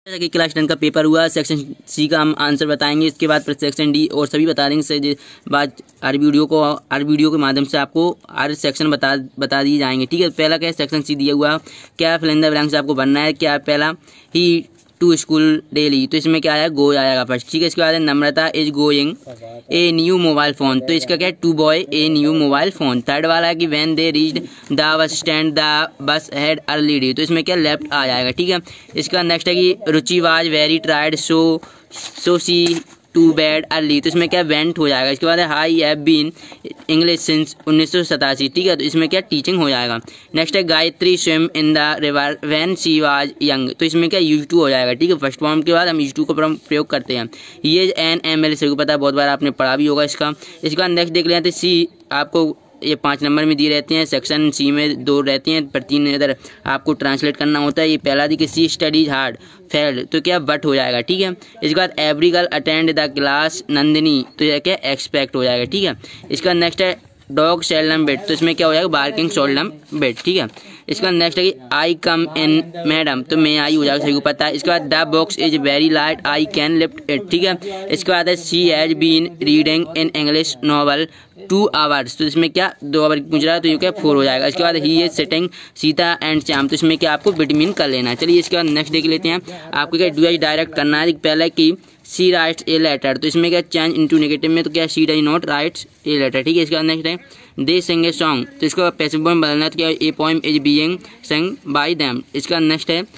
जैसा कि क्लास 10 का पेपर हुआ, सेक्शन सी का हम आंसर बताएंगे, इसके बाद सेक्शन डी और सभी बता देंगे। बाद हर वीडियो के माध्यम से आपको हर सेक्शन बता दिए जाएंगे। ठीक है, पहला क्या है, सेक्शन सी दिया हुआ, क्या फिल इन द ब्लैंक्स आपको बनना है। क्या पहला, ही टू स्कूल डेली, तो इसमें क्या आया, गो आएगा फर्स्ट। ठीक है, इसके बाद Namrata is going a new mobile phone, तो इसका क्या है, to buy a new mobile phone. Third वाला है कि when they reached the bus stand the bus had early डी, तो इसमें क्या लेफ्ट आ जाएगा। ठीक है, इसका नेक्स्ट है कि Ruchi was very tired so she to bed early, तो इसमें क्या वेंट हो जाएगा। इसके बाद है I have been English since 1987, ठीक है, तो इसमें क्या टीचिंग हो जाएगा। नेक्स्ट है Gayatri swim in the river when she was young, तो इसमें क्या यूज टू हो जाएगा। ठीक है, फर्स्ट फॉर्म के बाद हम यूज टू का प्रयोग करते हैं। ये एन एम एल सभी को पता है, बहुत बार आपने पढ़ा भी होगा इसका। इसके बाद नेक्स्ट देख लेते हैं सी, आपको ये 5 नंबर में दी रहती हैं, सेक्शन सी में 2 रहती हैं, पर 3 इधर आपको ट्रांसलेट करना होता है। ये पहला दी कि सी स्टडीज हार्ड फेल्ड, तो क्या बट हो जाएगा। ठीक है, इसके बाद every girl attend the class Nandini, तो यह क्या एक्सपेक्ट हो जाएगा। ठीक है, इसका नेक्स्ट है डॉग सेल्डम बिट, तो इसमें क्या हो जाएगा, बार्किंग सेल्डम बिट। ठीक है, इसका नेक्स्ट है कि आई कम इन मैडम, तो मैं आई हो जाएगा, सभी को पता है। इसके बाद the box is very light I can lift it. ठीक है, इसके बाद है she has been reading in English novel 2 hours, तो इसमें क्या 2 आवर गुजरा, तो ये क्या 4 हो जाएगा। इसके बाद he is sitting Sita and Shyam, तो इसमें क्या आपको विटामिन कर लेना है। चलिए इसके बाद नेक्स्ट देख लेते हैं, आपको क्या डू डायरेक्ट करना है। पहला कि सी राइट्स ए लेटर, तो इसमें क्या चेंज इनटू नेगेटिव में, तो क्या she does not writes a letter. ठीक है, इसके बाद नेक्स्ट है दे सिंग ए सॉन्ग, तो इसको पैसिव फॉर्म बदलना है, तो क्या a poem is being sung by them. इसका नेक्स्ट है,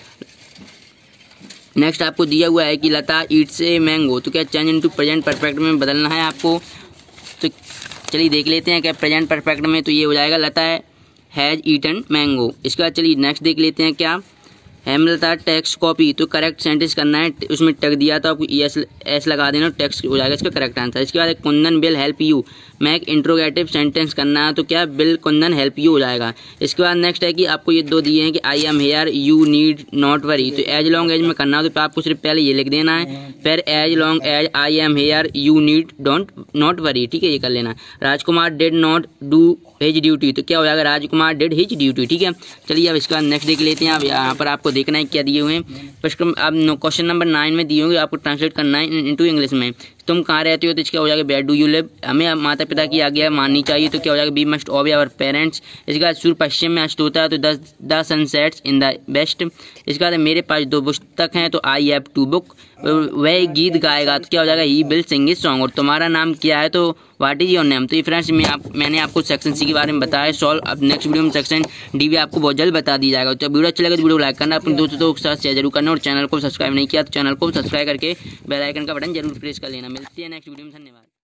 नेक्स्ट आपको दिया हुआ है कि लता ईट्स ए मैंगो, तो क्या चेंज इनटू प्रेजेंट परफेक्ट में बदलना है आपको। तो चलिए देख लेते हैं क्या प्रेजेंट परफेक्ट में, तो ये हो जाएगा लता हैज ईटन मैंगो। इसके बाद चलिए नेक्स्ट देख लेते हैं, क्या हेमलता टेक्स्ट कॉपी, तो करेक्ट सेंटेंस करना है, उसमें टक दिया तो आपको एस लगा देना, टेक्स्ट हो जाएगा इसका करेक्ट आंसर। इसके बाद Kundan will help you make interrogative sentence करना है, तो क्या विल कुंदन हेल्प यू हो जाएगा। इसके बाद नेक्स्ट है कि आपको ये 2 दिए हैं कि I am here you need not worry, तो एज लॉन्ग एज में करना है, तो आपको सिर्फ पहले ये लिख देना है, फिर as long as I am here you need not worry. ठीक है, ये कर लेना। Rajkumar did not do his duty, तो क्या हो जाएगा, राजकुमार डिड हिज ड्यूटी। ठीक है, चलिए अब इसका नेक्स्ट देख लेते हैं। अब यहाँ पर आपको देखना है क्या दिए हुए हैं। फर्स्ट अब क्वेश्चन नंबर 9 में दिए होंगे, आपको ट्रांसलेट करना है इनटू इंग्लिश में। तुम कहाँ रहते हो, तो इसका हो जाएगा वेयर डू यू लिव, हमें माता पिता की आज्ञा माननी चाहिए, तो क्या हो जाएगा we must obey our parents. इसके बाद सूर्य पश्चिम में अस्त होता है, तो the sunsets in the west. इसके बाद मेरे पास 2 पुस्तक हैं, तो आई हैव 2 बुक। वह गीत गाएगा, तो क्या हो जाएगा he will sing a song. और तुम्हारा नाम क्या है, तो व्हाट इज योर नेम। तो ये फ्रेंड्स मैंने आपको सेक्शन सी के बारे में बताया सॉल्व। अब नेक्स्ट वीडियो में सेक्शन डी भी आपको बहुत जल्द बता दी जाएगा। तो वीडियो अच्छा लगे तो वीडियो लाइक करना, अपने दोस्तों के साथ शेयर जरूर करना, और चैनल को सब्सक्राइब नहीं किया तो चैनल को सब्सक्राइब करके बेल आइकन का बटन जरूर प्रेस कर लेना। मिलती है नेक्स्ट वीडियो में, धन्यवाद।